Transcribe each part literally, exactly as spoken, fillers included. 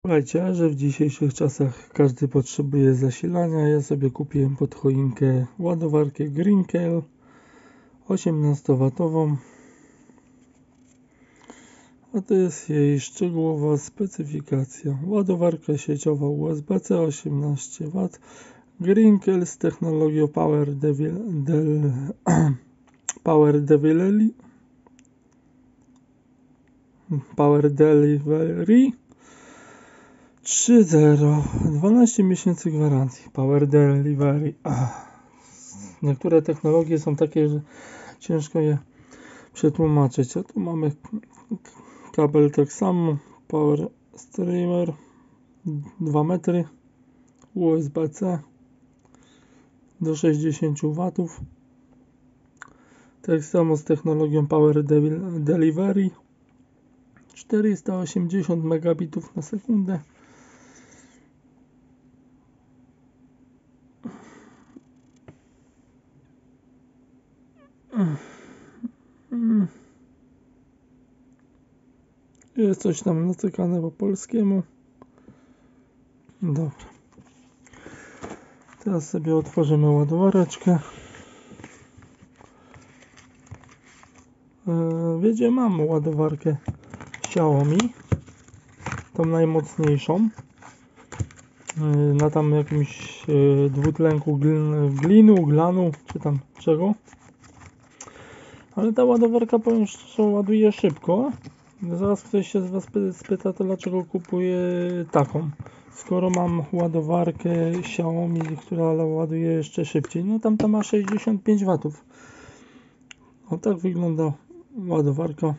Słuchajcie, że w dzisiejszych czasach każdy potrzebuje zasilania. Ja sobie kupiłem pod choinkę ładowarkę Greencale osiemnastowatową. A to jest jej szczegółowa specyfikacja. Ładowarka sieciowa U S B C osiemnaście watów. Greencale z technologią Power Devil, Del, Power Delivery Power Delivery trzy zero, dwanaście miesięcy gwarancji. Power Delivery. Ach. Niektóre technologie są takie, że ciężko je przetłumaczyć. A tu mamy kabel tak samo. Power Streamer dwa metry. U S B C do sześćdziesiąt watów. Tak samo z technologią Power Delivery czterysta osiemdziesiąt megabitów na sekundę. Jest coś tam nacykane po polskiemu. Dobra. Teraz sobie otworzymy ładowareczkę. Wiecie, mam ładowarkę Xiaomi, tą najmocniejszą, na tam jakimś dwutlenku glinu, glanu, czy tam czego. Ale ta ładowarka, powiem szczerze, ładuje szybko. Zaraz ktoś się z Was spyta, to dlaczego kupuję taką, skoro mam ładowarkę Xiaomi, która ładuje jeszcze szybciej. No tamta ma sześćdziesiąt pięć watów. O tak wygląda ładowarka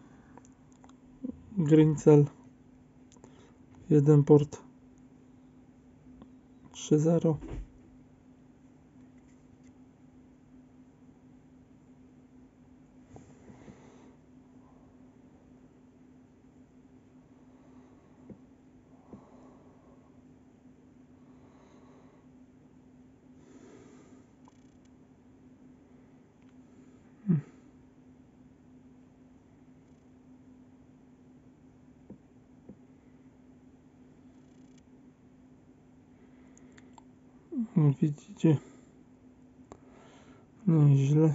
Greencale. Jeden port trzy zero. Widzicie? Nieźle.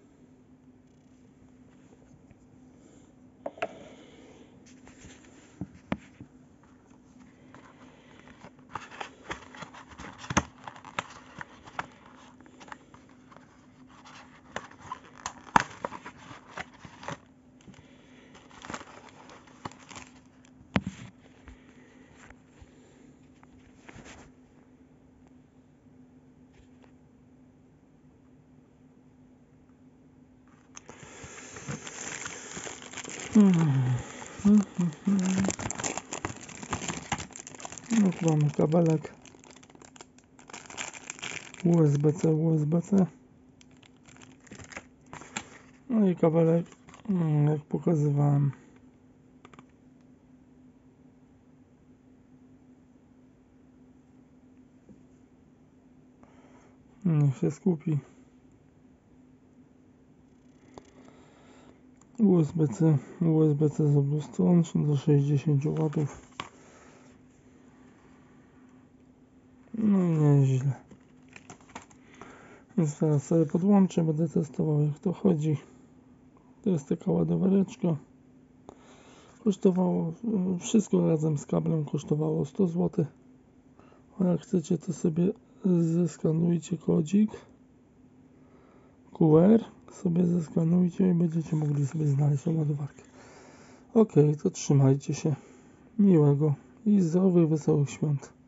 No tu mamy kabelek U S B C, U S B C. No i kabelek, jak pokazywałem. Niech się skupi. U S B C, U S B C z obu stron do sześćdziesiąt watów. No nieźle. Więc teraz sobie podłączę, będę testował, jak to chodzi. To jest taka ładowareczka. Kosztowało, wszystko razem z kablem kosztowało sto złotych. A jak chcecie, to sobie zeskanujcie kodzik Q R, sobie zeskanujcie i będziecie mogli sobie znaleźć tą ładowarkę. Ok, to trzymajcie się. Miłego i zdrowych, wesołych świąt.